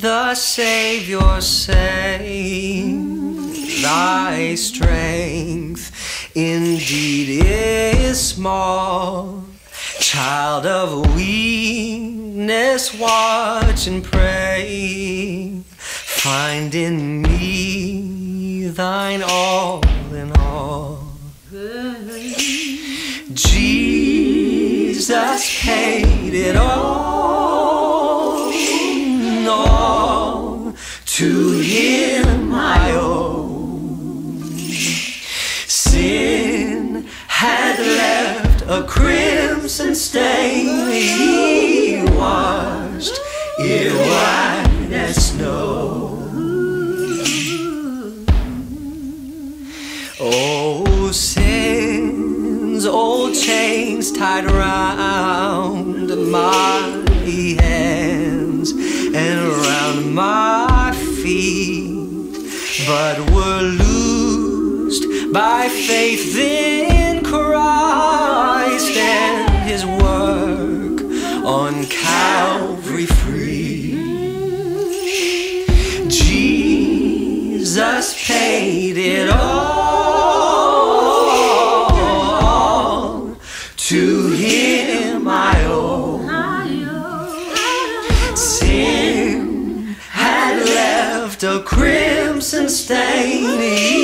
the Savior say, thy strength indeed is small. Child of weakness, watch and pray. Find in me thine all in all. Jesus paid it all to him I owe. Sin had left a crimson stain, he washed it white as snow. Oh, sin's old chains tied round my hands and around my feet, but were loosed by faith in Christ and his work on Calvary free. Jesus paid it all, to him I owe. Sin had left a crimson stain,